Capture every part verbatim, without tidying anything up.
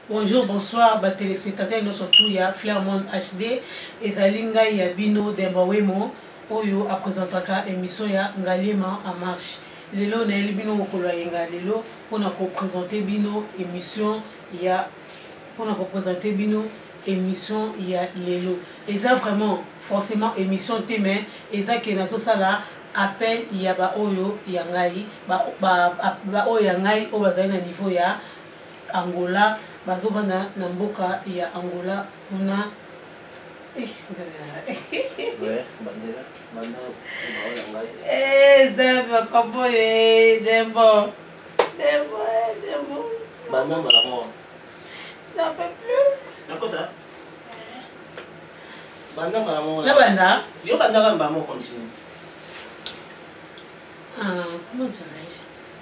Bonjour, bonsoir, bah, téléspectateurs, nous surtout il y a Flairmont H D et Zalinga il y a Bino Dembawemo Oyo a présenté l'émission ya Ngalema en marche. Lelo na Bino Mokolo Yenga Lelo pour nous présenter Bino émission il y a pour nous présenter Bino émission il y a Lelo. Et ça vraiment forcément émission thème et ça qui est dans ça là appel il y a ba Oyo Yangai ba ba ba Oyo Yangai au bazali na niveau ya Angola bazovana na mboka ya Angola kuna eh ouais bandera bandera eh Dembo kombo eh Dembo Dembo Dembo banda malamo na pas plus na kota banda malamo na banda yo banda kamba mo continue ah comment dirais-je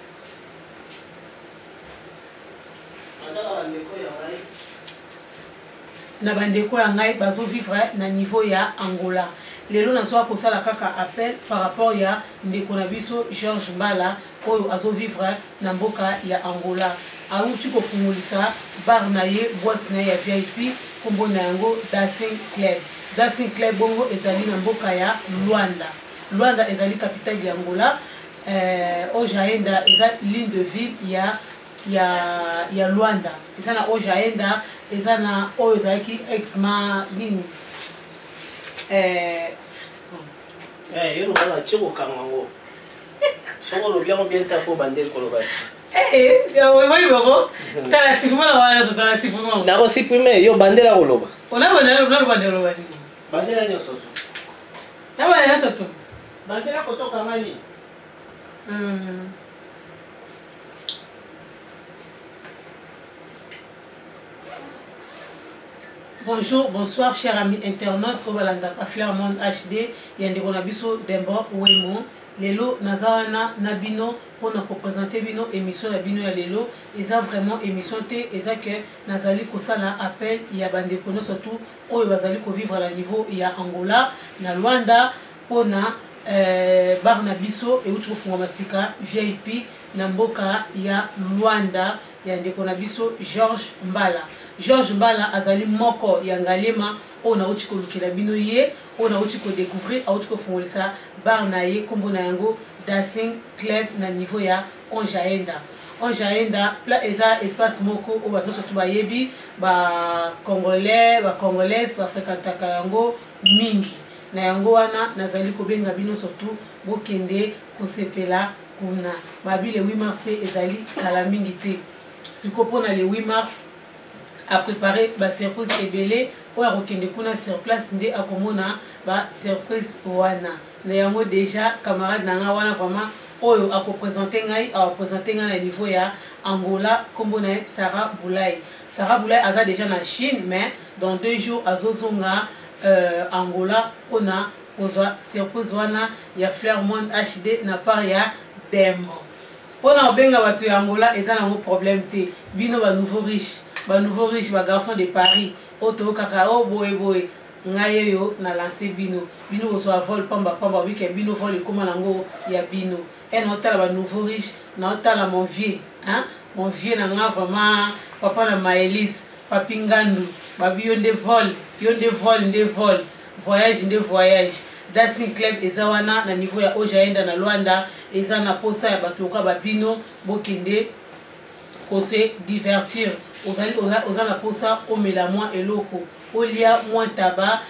na bandeko ya ngai bazo vivre na niveau ya Angola. Lelo na soa kosala kaka appel par rapport ya ndeko na biso George Mbala oyo azo vivre na mboka ya Angola. Auti kofungulisa bar na ye boîte na ya V I P kombo na yango Dancing Club. Dancing Club bongo ezali na mboka ya Luanda. Luanda ezali capitale ya Angola. Euh, Ojaenda eza ligne de ville ya ya ya Luanda. Eza na Ojaenda eza na oyo ezalaki ex-ma nini eh eh yo nobala chiko kango soko lo bien bien ta ko bandel ko lo ba eh yo moi boko tala sifuma la wala so tala sifuma na ko sifume yo bandela ko lo ba ona bandela lo bandela lo ba ni bandela ni so na bandela so to bandela ko to kamani mm. Bonjour, bonsoir, chers amis internautes. Au Balanda Flairmont H D, Yandeko Nabiso Dembo Wemo. Lelo Nazawana Nabino pour nous présenter Bino émission la Bino ya Lelo. Et ça vraiment émission T. Et ça que Nazali Kosala appel il y a Bandeko surtout où Bazali ko vivre à la niveau il y a Angola, na Luanda, pour na Barnabiso et outre Fumasika V I P Namboka il y a Luanda. Yandeko Nabiso George Mbala. George Mbala azali moko ya Ngalema ona uti ko lukela bino ye ona uti ko découvrir auti ko fongolisa bar na ye kombo na yango Dancing Club na niveau ya Onjaenda. Onjaenda pla eza espace moko o ba toso tuba yebi ba congolais ba congolaise ba fréquentaka yango mingi na yango wana nazali ko benga bino surtout bokende ko sepela kuna babi le huit mars pe ezali kala mingi te siko pona le huit mars a préparé ba surprise ebele o ya kokende kuna sur place nde akomona ba surprise wana na yango déjà camarade nanga wana vraiment oyo ako présenter ngai a présenter ngai na niveau ya Angola kombo na Sarah Boulay. Sarah Boulay aza déjà na Chine mais dans deux jours azozonga euh, Angola ona ozwa surprise wana ya Flairmont H D na part ya Dembo. Pona benga batu ya Angola eza na mo problème te bino ba nouveau riche ba nouveau riche ba garçon de Paris auto kaka o boy boy ngaye yo na lancer bino bino so vol pamba pamba wi ke bino vol e koma nango ya bino et non tala ba nouveau riche na tala mon vieux hein mon vieux na nga vraiment papa na Maëlys papi Ngandu babi yo de vol yo de vol de vol voyage de voyage Dancing Club ezawana na niveau ya Ojaenda na Luanda eza na posa ya batoka babino bokende ko se divertir ozali oza na posa o mela moins eloko o lia moins tabac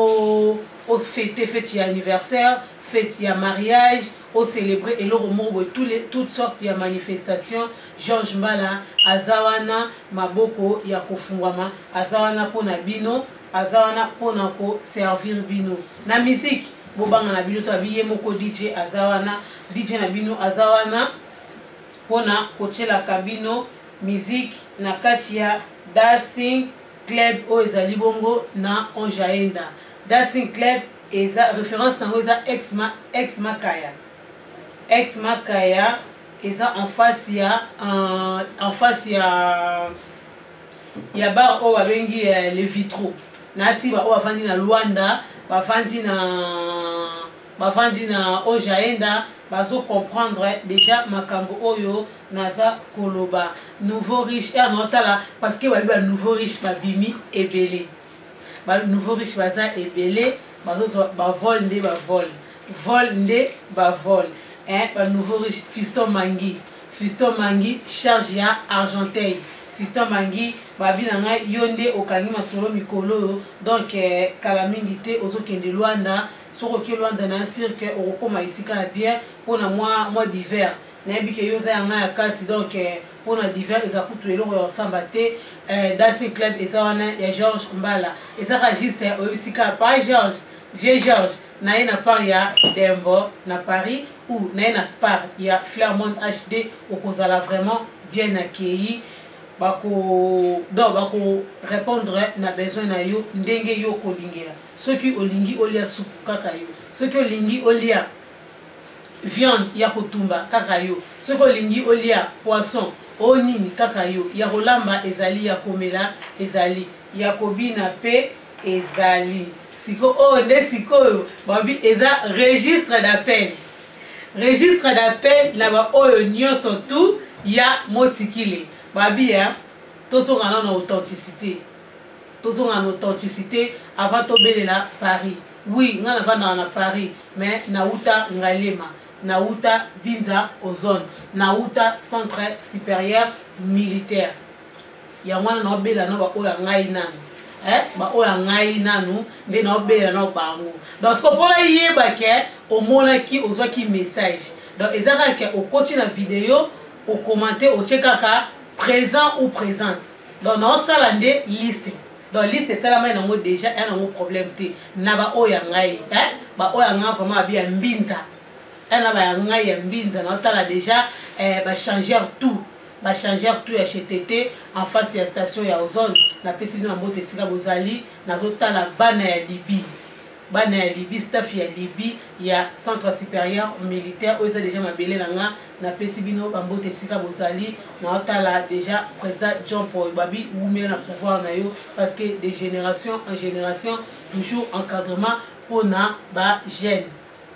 o o fêter fête ya anniversaire fête ya mariage o célébrer eloko moko tous les toutes sortes ya manifestations. George Mbala azawana maboko ya kofungwama azawana pona bino azawana pona ko servir bino na musique bobanga na bino to abiye moko D J azawana D J na bino azawana pona kochela kabino musique na kati ya Dancing Club o ezali bongo na Onjaenda. Dancing Club eza référence nango eza ex ma ex makaya ex makaya eza en face ya en, en face ya ya bar o babengi uh, les vitraux nasi ba o bafandi na Luanda bafandi na bafandi na Ojaenda bazo comprendre déjà makambo oyo naza koloba nouveau riche et notala parce que ba nouveau riche ba bimi ebele ba nouveau riche baza ebele bazo ba vol nde ba vol vol nde ba vol hein ba nouveau riche Fiston Mangi Fiston Mangi charge ya Argenteuil Fiston Mangi babi nanga yonde okangi masolo mikolo donc eh, kala mingi te ozokende Luanda soko ke Luanda na cirque okoma isika bien pona moi moi d'hiver nayebi ke yoza yanga ya kati donc eh, pona d'hiver ezakutu eloko ya samba te eh, dancing club eza wana ya Georges Mbala ezaka juste oyisika pa Georges vieux Georges na ye na part ya Dembo na Paris ou na ye na part ya Fleur H D okozala vraiment bien accueilli bako donc bako répondre na besoin na yo ndenge yo kolingela soki olingi olia soupe kaka yo soki olingi olia viande ya kotumba kaka yo soki olingi olia poisson onini kaka yo ya kolamba ezali ya komela ezali ya kobina pe ezali siko o nde sikoyo babi eza registre d'appel registre d'appel na ba oyo nyonso tout ya motikile babi ya tozonga na authenticité tozonga na authenticité avant tobelela Paris oui nga na vanda na Paris mais na uta ngalema na uta Binza Ozone na uta centre supérieur militaire ya mwana na obela na ba oya ngai nanu eh ba oya ngai nanu nde na obela na bango donc ce qu'on peut yeba ke o mona ki ozwaki message donc ezaka ke o continue la vidéo o commenter o checkaka présent ou présente donc non ça la nde liste donc liste ça la main nango déjà un nango problème te na ba oya ngai eh ba oya nga vraiment bien mbinza un ba ngai ya mbinza na tala déjà eh ba changer tout ba changer tout ya H T T en face ya station ya Ozone na pesi na mbote sika bozali na zotala bana ya Libye bana ya Libye staff ya Libye ya centre supérieur militaire oza déjà mabele nanga na pesi bino bambote sika bozali na otala déjà président John Paul Babi oumia na pouvoir na yo parce que de génération en génération toujours encadrement pour na ba jeune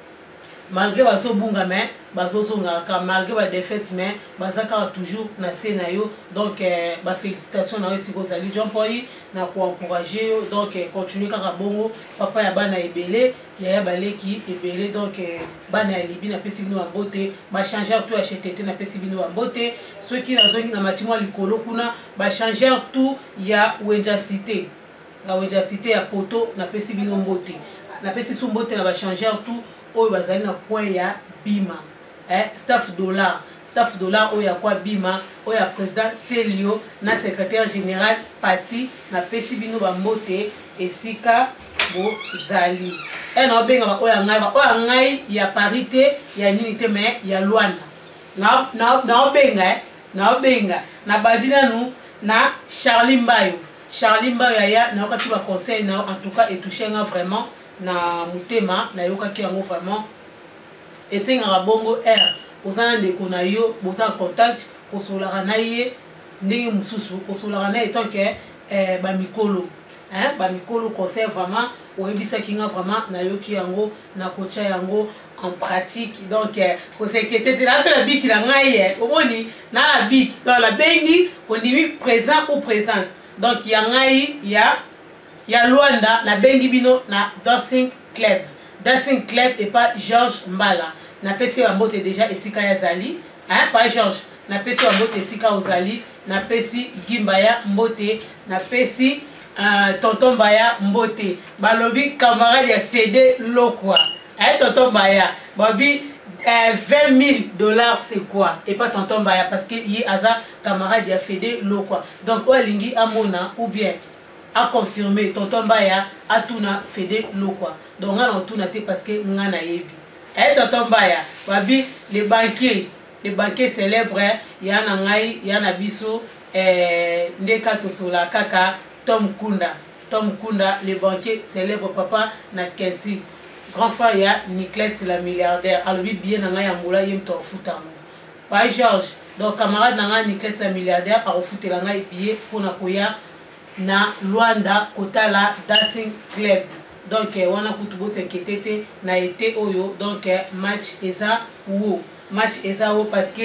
malgré baso bunga mais baso zonga ka malgré ba défaite mais bazaka toujours na scène yo donc eh, ba félicitations na esi bozali John Paul na ko encourager yo donc eh, continuer kaka bongo papa ya bana ebele ya ya baleki ebele donc eh, bana ya Libye na pesi bino bote ba changer tout H T T na pesi bino bote ceux qui na zongi na matimo likolo kuna ba changer tout ya Wenja Cité na Wenja Cité ya poto na pesi bino mbote na pesi su mbote na ba changer tout oyo bazali na point ya Bima eh staff dollar staff dollar oyo ya kwa Bima oyo ya président Celio na secrétaire général Pati na pesi bino ba mbote esika bozali e na obenga ba oyo ngai ba oyo ngai ya parité ya nini te mais ya Luanda na na na obenga na obenga na badina nu na Charlie Mbayo Charlie Mbayo ya na okati ba conseil na en tout cas et toucher vraiment na mutema na yoka ki yango vraiment esenga bongo r ozana ndeko na yo boza contact kosolaka na ye ndenge mususu kosolaka na etant que eh, ba mikolo hein ba mikolo conseil vraiment oyebisa kinga vraiment na yoki yango na kocha yango en pratique donc ko s'inquiéter de la la biki la ngai omoni na la biki dans la bengi ondimi présent ou présente donc ya ngai ya ya Luanda na bengi bino na dancing club dancing club et pas Georges Mbala na pesi wa mbote déjà esika ya zali hein pas Georges na pesi wa mbote esika ozali na pesi Gimbaya mbote na pesi uh, tonton Baya mbote balobi camarade ya Fede Lokwa hein tonton Baya babi euh, vingt mille dollars c'est quoi et pas tonton Baya parce que yi aza camarade ya Fede Lokwa donc olingi amona ou bien a confirmé tonton Baya a tuna Fede Lokwa donc on a tuna te parce que nga na yebi eh tonton Baya babi les banquiers les banquiers célèbres ya na ngai ya na biso eh ndeka tosola kaka Tom Kunda Tom Kunda les banquiers célèbres papa na Kenzi grand frère ya Niclette la milliardaire alobi bien na ngai ya mbola yem to futamo pa Georges donc camarade na ngai Niclette la milliardaire a refutela ngai billet pour na koya na Luanda kotala dancing club donc wana kutubo s'inquiéter na été oyo donc match eza wo match eza wo parce que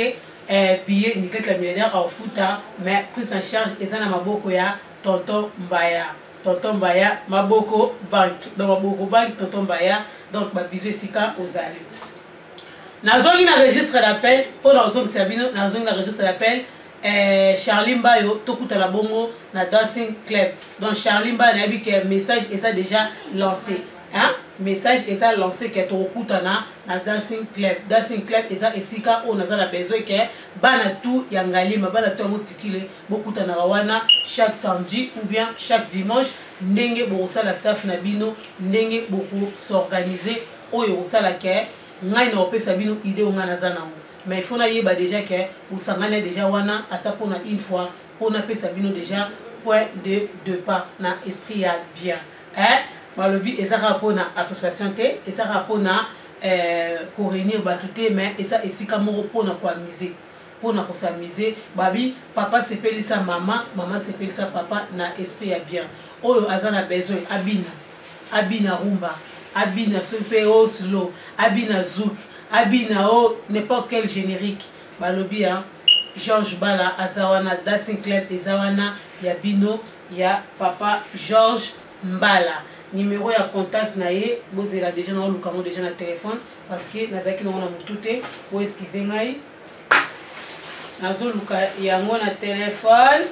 eh, billet Niclette la millionnaire en futa mais prise en charge eza na maboko ya tonton Mbaya tonton Mbaya maboko bank donc maboko bank tonton Mbaya donc ba bisous esika ozali nazongi na registre d'appel pour na ozongi sabino nazongi na registre d'appel eh, Charlie Mbayo tokuta la bongo na dancing club donc Charlie Mbayo na que message et ça déjà lancé hein message et ça lancé que tokuta na na dancing club dancing club et ça esika on a besoin que bana tout yangalima bana tout motikile bokuta na wana chaque samedi ou bien chaque dimanche ndenge bo la staff na bino ndenge beaucoup s'organiser oyo osala ke ngai na opesa bino idée on a zanango mais il faut na yeba déjà que vous sangane déjà wana ata pona une fois pona pesa bino déjà point de départ na esprit ya bien hein malobi ezaka pona association te ezaka pona euh ko réunir batute mais et ça esika moko pona ko amuser pona ko s'amuser babi papa sepelisa mama mama sepelisa papa na esprit ya bien oyo azana besoin abina abina rumba abina super slow abina zouk abina o n'importe quel générique balobi hein Georges Bala azawana dancing club ezawana ya bino ya papa Georges Mbala numéro ya contact na ye bozela déjà na lukango déjà na téléphone parce que nazaki na mutute pour excuser ngai nazo luka yango na téléphone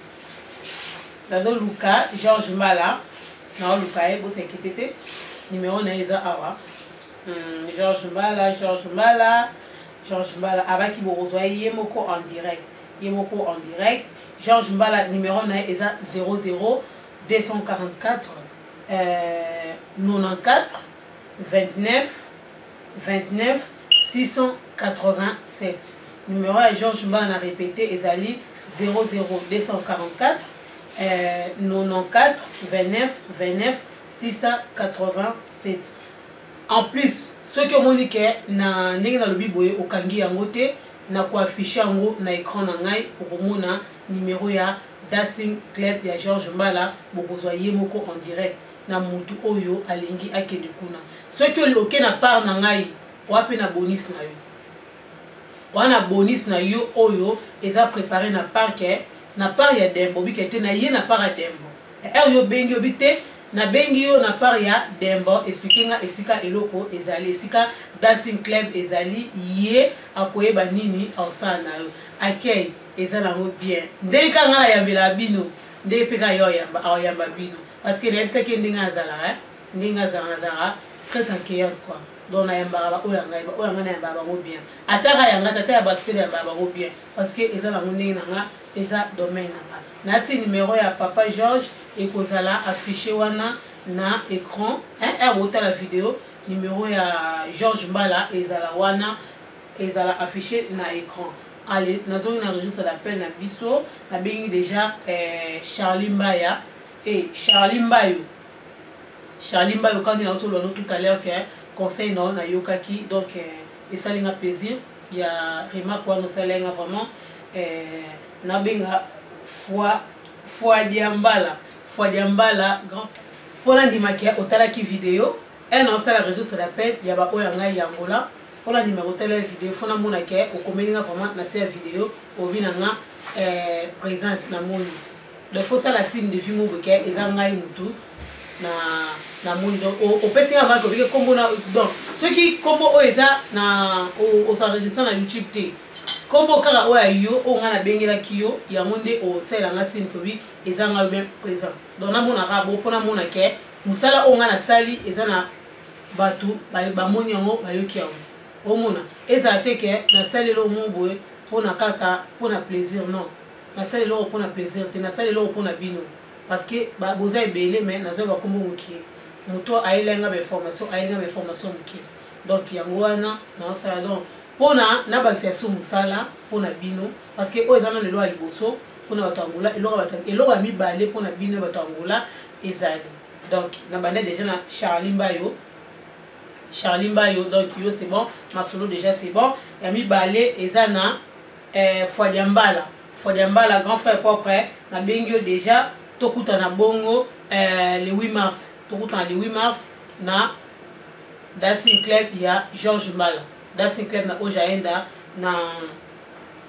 nazo luka Georges Mbala na luka e bo s'inquiéter numéro na eza awa hmm, Georges Mbala Georges Mbala Georges Mbala abaki borozwa yemoko en direct yemoko en direct Georges Mbala numéro na eza zéro zéro deux cent quarante-quatre euh, quatre-vingt-quatorze vingt-neuf vingt-neuf six cent quatre-vingt-sept numéro à Georges Mbala na répété ezali zéro zéro deux cent quarante-quatre euh, quatre-vingt-quatorze vingt-neuf vingt-neuf six cent quatre-vingt-sept en plus ce que monique na ndenge na lobi boye okangi yango te na ko afficher yango na écran na ngai pour mona numéro ya dancing club ya Georges Mbala bokozwa yemoko en direct na mutu oyo alingi akende kuna ce que le ok na part na ngai wape na bonus na yo wana bonus na yo oyo eza préparé na parke na part ya Dembo bikete na ye na part ya Dembo er yo bengi obite na bengi yo na part ya Dembo expliquer esika eloko ezali esika dancing club ezali ye akoyeba nini osana na yo accueil ezala ngo bien ndeka ngala yambela bino nde peka yo yamba ayamba bino parce que les que ndinga azala hein ndinga azala azala très accueillant quoi donc na yamba ba oyanga ba oyanga na yamba ba ngo bien ataka yanga tata ya batele yamba ba ngo bien parce que ezala ngo ndinga nga eza domaine nga na si numéro ya papa Georges et kozala affiché wana na écran hein er bota la vidéo numéro ya Georges Mbala ezala wana ezala affiché na écran. Allez, nous avons enregistré l'appel na biso na bengi déjà euh, Charlie Mbaya et Charlie Mbayo Charlie Mbayo quand il a autour de tout à l'heure que conseil non na yokaki donc euh, et ça linga plaisir il y a remarque quoi nous ça linga vraiment euh, na benga foi foi diambala foi diambala grand pour la dimakia otala ki vidéo et non ça la registre l'appel il y a ba oyanga yangola pour la numéro télé vidéo fona mona ke o komelinga vraiment na cette vidéo o binanga euh présente na monde de faut ça la signe de film boke ezanga mutu na na monde o pesinga ba ko bike kombo na donc ceux qui kombo o eza na o s'enregistrer na YouTube te kombo kala o ayo o ngana bengela kiyo ya monde o sela nga signe ko bi ezanga bien présent donc na mona rabo pona mona ke musala o ngana sali ezana batu ba ba moni yango ba yoki yango omona eza te ke na sali lo moboe pona kaka pona plaisir non na sali lo pona plaisir te na sali lo pona bino parce que ba boza ebele mais na zo ba kombo muki moto ailenga be formation ailenga be formation muki donc yango wana na sala donc pona na ba exercice musala pona bino parce que o ezana le lo aliboso pona batangula eloko batangula eloko mi balé pona bino batangula ezali donc na bande déjà na Charlie Mbayo Charlie Mbayo donc yo c'est bon ma solo déjà c'est bon yami balé ezana euh Fodiambala Fodiambala grand frère propre na bengio déjà tokuta na bongo euh le huit mars tokuta le huit mars na dancing club ya Georges Mbala dancing club na Ojaenda na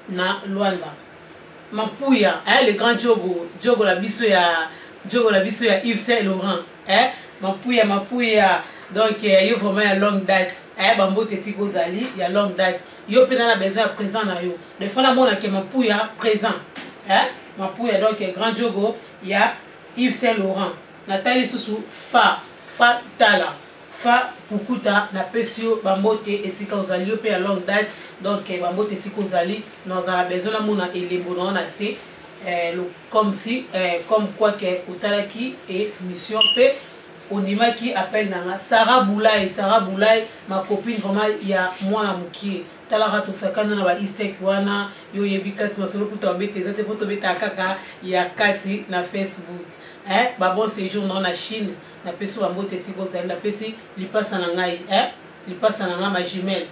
na Luanda. Mapuya, hein, le grand Diogo, Diogo la biso ya Diogo la biso ya Yves Saint Laurent, hein, Mapuya, Mapuya, donc il y a vraiment une longue date, hein, bambo te si kozali, il y a longue date, yo pe na besoin présent na yo. Le fond na mona ke Mapuya présent, hein, Mapuya donc grand Diogo, il y a Yves Saint Laurent, Nathalie Sousou fa fa tala. Fa pukuta na pesio bambote esika ozali yo pe ya longue date donc bambote esika ozali dans un besoin na mona elembo na na se comme si comme quoi que otalaki et mission pe onima qui appelle nanga Sarah Boulay Sarah Boulay ma copine vraiment ya mwana mukie talaka tosakana na ba istek wana yo yebi kati masolo kuta mbete ezate poto beta kaka ya kati na Facebook. Hein, bah bon séjour dans la Chine, la personne en beauté si vous allez la personne lui passe en anglais, hein, lui passe en anglais ma jumelle.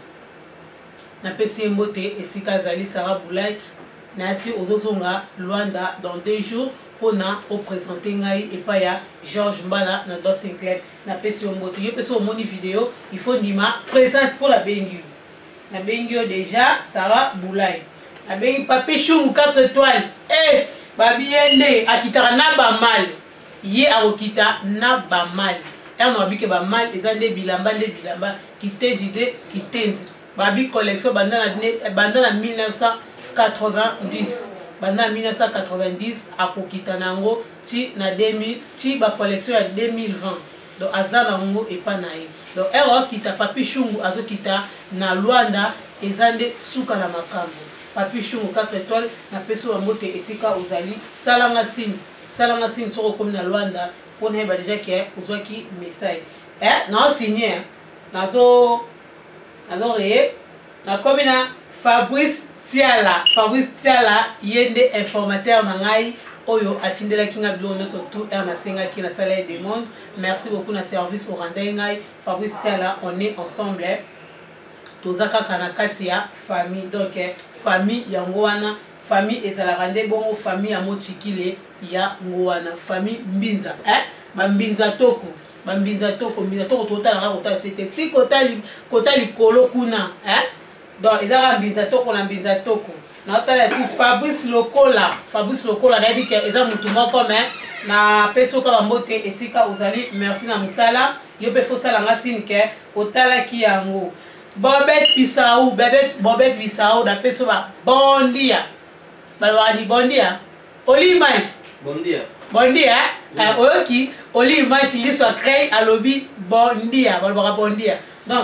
La personne en beauté et si Kazali Sarah Boulay, nasi ozozonga Luanda dans deux jours pour na représenter ngai et pas ya Georges Mbala na Dos Sinclair. La personne en beauté, il personne au vidéo, il faut nima présente pour la Bengu. La Bengu déjà Sarah Boulay. La Bengu papier chou quatre étoiles. Eh, babiende akitara na ba mal. Ye arokita na ba mal. Er no bike ba mal ezande bilamba nde bilamba kitenzi de kitenzi. Babi collection bandana bandana mille neuf cent quatre-vingt-dix. Bandana mille neuf cent quatre-vingt-dix akokita nango ti na deux mille ti ba collection ya deux mille vingt. Donc azana ngo e pa na ye. Donc er okita papi chungu azokita na Luanda ezande suka na makambo. Papi chungu quatre étoiles na peso mbote esika ozali salanga signe. Salanga signe soko comme na Luanda pour na ba déjà que ozwaki message eh na signé nazo nazo re na comme na Fabrice Tiala Fabrice Tiala yende informateur na ngai oyo atindela kinga bilo surtout er na senga ki na salle des monde. Merci beaucoup na service au randai ngai Fabrice Tiala, on est ensemble tozaka kana kati ya famille donc famille ya ngwana famille ezala rande bongo famille ya mochikile ya ngwana famille mbinza eh ba mbinza toko ba mbinza toko mbinza toko totala ka kota c'était ti kotali kotali kolo kuna eh donc ezala mbinza toko na mbinza toko na otala su Fabrice Lokola Fabrice Lokola na dit que eza mutu moko mais na peso ka mbote esika ozali merci na musala yo pe fo sala ngasini ke otala ki yango Bobette Bissau, Bobette Bobette Bissau, da pessoa bom dia. Balwani bom dia. Oli image. Bom dia. Bom dia. Eh, oki, oli image li so créé à lobby bon dia, balbara bon dia. Donc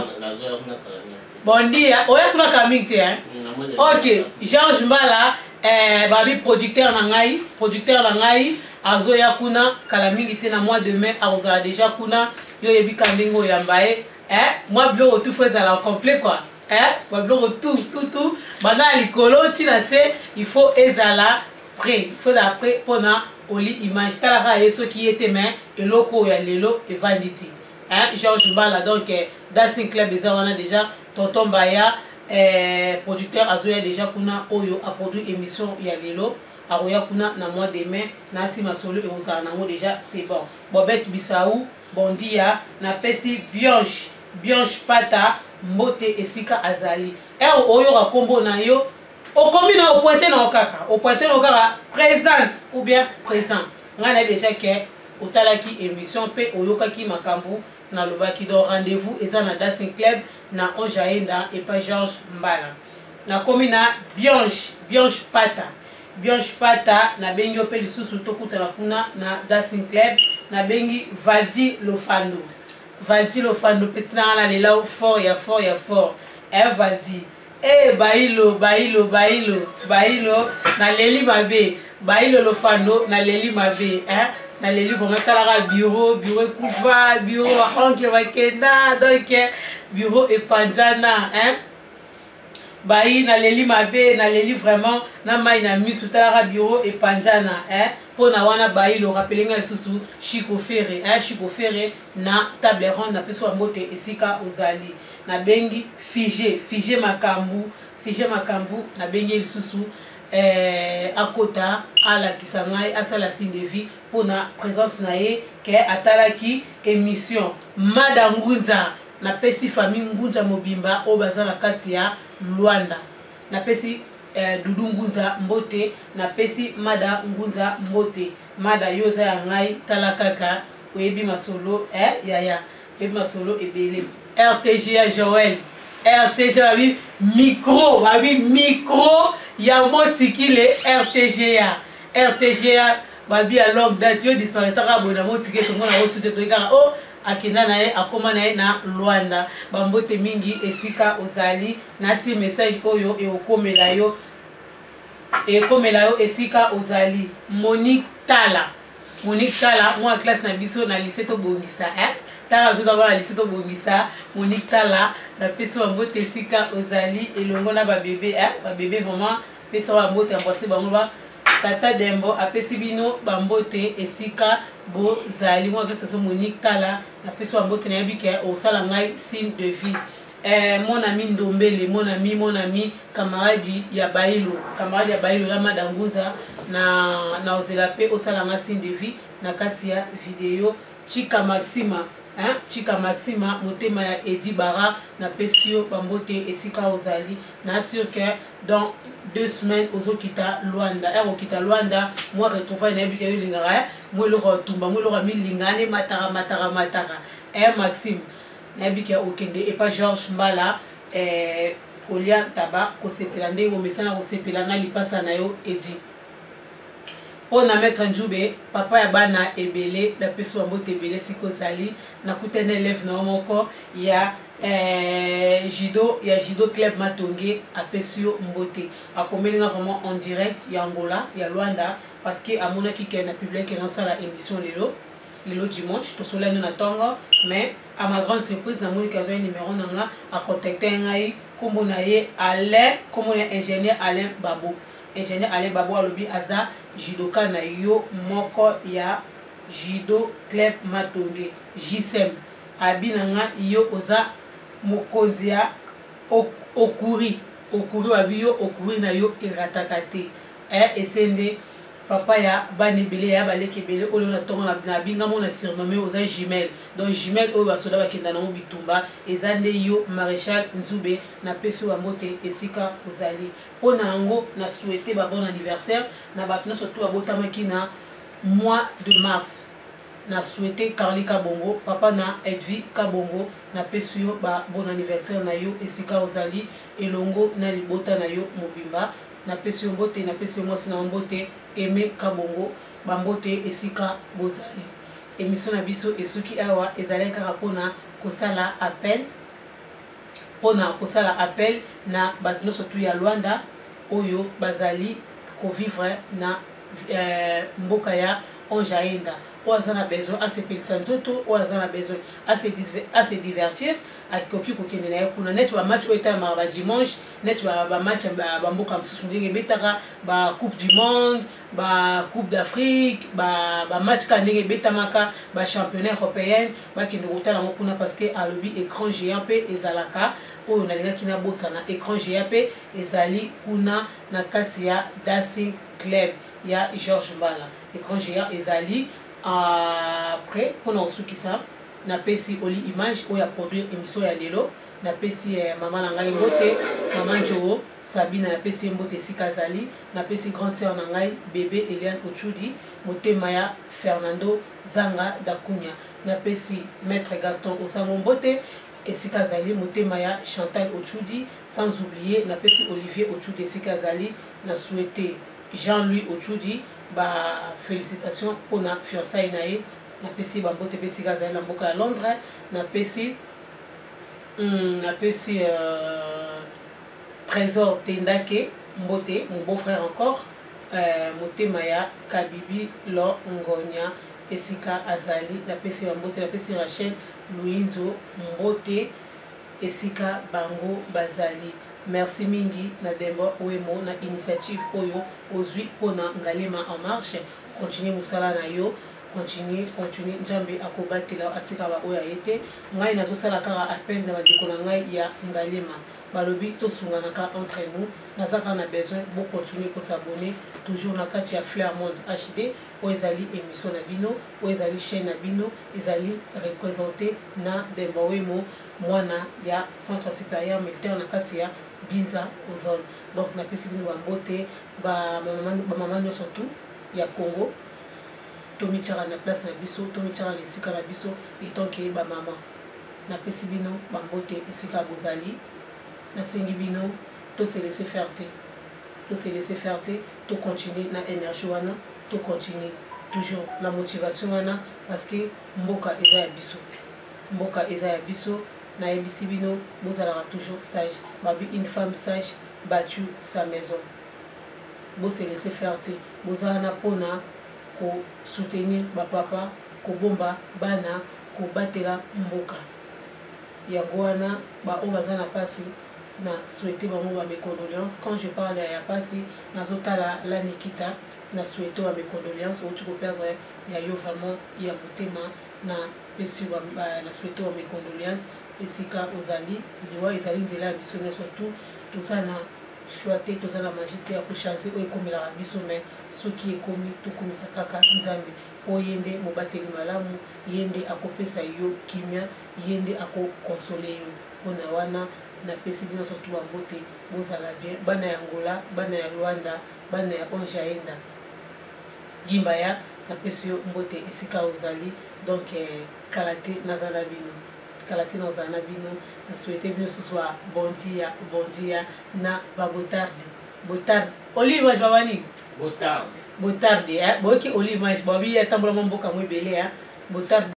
bon dia, oya kuna kamite hein. OK, Georges Mbala eh babi producteur na ngai, producteur na ngai azoya kuna kala mingi te na mois de mai azoya déjà kuna yo yebi kandingo yambaye. Eh, moi bleu tout fait à la complet quoi. Eh, moi bleu tout tout tout. Bana likolo tina se il faut ezala prêt. Il faut d'après pona oli image tala yeso qui était main et loko ya lelo et vanditi. Hein, Georges Mbala donc dans cinq club déjà on a déjà tonton Baya eh producteur azoya déjà kuna oyo a produit émission ya lelo aroya kuna na mois de mai na sima solo et on nango déjà c'est bon. Bobette Bissau bondia na pesi Bionche Bionche Pata mbote esika azali er oyo ka kombo na yo o combina au pointer na okaka au pointer na okaka présente ou bien présent ngana déjà que otalaki émission pe oyokaki makambo na lobaki do rendez-vous eza na Dancing Club na Onjaenda et pas Georges Mbala na komina Bionche Bionche Pata Bionche Pata na bengi pe lisusu tokuta na kuna na Dancing Club na bengi Valdi Lofando Valdi Lofando petit na la lela fort ya fort ya fort eh Valdi eh bailo bailo bailo bailo na leli mabe bailo Lofando na leli mabe hein na leli vraiment tala bureau bureau kuva bureau oncle wakenda donc bureau et panjana hein bayi na leli mabe na leli vraiment na mai na misu tala bureau et panjana hein pour na wana bayi le rappeler nga susu Chico Ferré hein Chico Ferré na table ronde na peso mbote esika ozali na bengi figé figé makambu figé makambu na bengi susu eh akota ala kisangai asala signe de vie pour na présence na ye ke atalaki émission Madangunza na pesi famille Ngunza Mobimba o bazana kati ya Luanda na pesi eh, Dudu Ngunza mbote na pesi Mada Ngunza mbote Mada yoza ya ngai talakaka oyebi masolo eh yaya oyebi masolo ebele R T G ya Joël R T G babi micro babi micro ya motikile R T G ya R T G ya babi a longue date yo disparaîtra bona motike to ngona osute to ikaka oh akenda na ye akoma na ye na Luanda bambote mingi esika ozali nasi message oyo e okomela yo e okomela yo esika ozali Monique Tala Monique Tala moi classe na biso na lycée to bongisa hein tala biso na lycée to bongisa Monique Tala na pesa bambote esika ozali elongo na ba bébé hein ba bébé vraiment pesa bambote embrasser bango ba Tata Dembo apesi bino bambote esika bozali moi classe so Monique Tala na pesa bambote na yebike o sala ngai signe de vie. Euh, mon ami Ndombele, mon ami, mon ami, camarade ya Bailo, camarade ya Bailo, la Mada Ngunza, na na ozelape au salanga signe de vie, na katia vidéo, Chika Maxima, hein, Chika Maxima, motema ya Edi Bara, na pesio, bambote, esika ozali, na sûr que dans deux semaines, ozo kita Luanda, er okita Luanda, moi retrouver na ebika yo lingara, moi le retumba, moi le rami lingane, matara, matara, matara, eh Maxime. Nabika okende et pas Georges Mbala eh kolia taba ko sepelande ko mesana ko sepelana lipasa na yo Edi ona maître Njube papa ya bana ebele da peso mbote ebele siko sali na kutene élève na moko ya eh judo ya judo club Matonge a pesio mbote akomelinga vraiment en direct ya Angola ya Luanda parce que amona ki na public na sala émission lelo lelo dimanche to sola na tongo mais à ma grande surprise na moni kazo numéro nanga a contacter ngai kombo na ye Alain kombo na ingénieur Alain Babo ingénieur Alain Babo alobi aza judoka na yo moko ya judo club Matonge J S M abinanga yo oza mokonzi ya okuri okuri wabi yo okuri na yo iratakate eh esende papa ya bani belé ya baleke belé olo na tongo na binga mona surnommé aux jumelles donc jumelles o basoda bakenda na bitumba ezande yo maréchal Nzube na peso wa mbote esika ozali pona ngo na souhaiter ba bon anniversaire na batna surtout abotamaki na mois de mars na souhaiter Carly Kabongo papa na Edvi Kabongo na peso yo ba bon anniversaire na yo esika ozali elongo na libota na yo mobimba na pesi mbote na pesi mwasi na mbote Aimé Kabongo bambote esika bozali émission na biso esuki awa ezali kaka pona kosala appel pona kosala appel na batno surtout ya Luanda oyo bazali ko vivre na euh, mboka ya Onjaenda ou azana besoin à se pelisa nzoto ou azana besoin à se à se divertir à koki kokende na kuna net ba match oita ma ba dimanche net ba ba match ba mboka msusundenge betaka ba coupe du monde ba coupe d'Afrique ba ba match ka ndenge betamaka ba championnat européen ba kende kotala kuna parce que à lobby écran géant pe ezalaka o na linga kina bosa na écran géant pe ezali kuna na katia dancing club ya Georges Mbala écran géant ezali après pour on souki ça na pesi oli image ou ya produire émission ya lelo na pesi eh, maman na ngai mbote maman Joe Sabina na pesi mbote sikazali na pesi grande sœur na ngai bébé Eliane Ochudi motema ya Fernando Zanga Dakunya na pesi maître Gaston Osango mbote esikazali motema ya Chantal Ochudi sans oublier na pesi Olivier Ochudi esikazali na souhaiter Jean-Louis Ochudi ba félicitations pour na fiançailles nae na pesi bambote pesi kazali na mboka ya Londres na pesi mm, na pesi euh, Trésor Tendake mbote mon beau-frère encore euh, motema ya Kabibi Lo Ngonya esika azali na pesi bambote na pesi Rachel Louinzo mbote esika bango bazali. Merci mingi na Dembo Wemo na initiative oyo ozwi pona Ngalema en marche. Continue musala na yo, continue continue Nzambe akobatela atika ba oya yete ngai nazo sala kaka appel na badiko na ngai ya Ngalema balobi to sunganaka entre nous nazaka na besoin bo continuer ko s'abonner toujours na kati ya Fleur Monde H D o ezali émission na bino o ezali chaîne na bino ezali représenter na Dembo Wemo mwana ya centre supérieur militaire na kati ya Binza Ozone donc napesi bino bambote bamama nyonso tu ya Congo tomitiyaka na place na biso tomitiyaka na esika na biso etonke bamama napesi bino bambote esika bozali nasengi bino to se laisser faire te to se laisser faire te to continuer na énergie wana to continuer toujours la motivation wana parce que mboka eza ya biso mboka eza ya biso nayebisi bino bozalaka toujours sage babi une femme sage battue sa maison bo se laisser faire te bozala na pona ko soutenir bapapa kobomba bana kobatela mboka yango wana baoyo baza na pasi na souhaité bango ba mes condoléances quand je parle ya pasi nazotala la Nikita na souhaité ba mes condoléances au tu perdre ya yo vraiment ya motema na pesi ba na souhaité ba mes condoléances esika ozali liwa ezali nzela ya biso nyonso tu tozana choix te tozala magie te ya kochanse oyo ekomelaka biso mais soki ekomi tokomisa kaka nzambe po ye nde mobateli malamu ye nde akopesa yo kimia ye nde akokonsole yo mpona wana napesi bino surtout bambote bozala bien bana ya Angola bana ya Rwanda bana ya Onge Aenda Gimbaya napesi yo mbote esika ozali donc eh, kala te nazala bino kala te nazala na bino na souhaité bino ce soit bon dia bon dia na babotarde botarde oli image babani botarde botarde eh boki oli image babi ya tambola mboka mo ebele ya botarde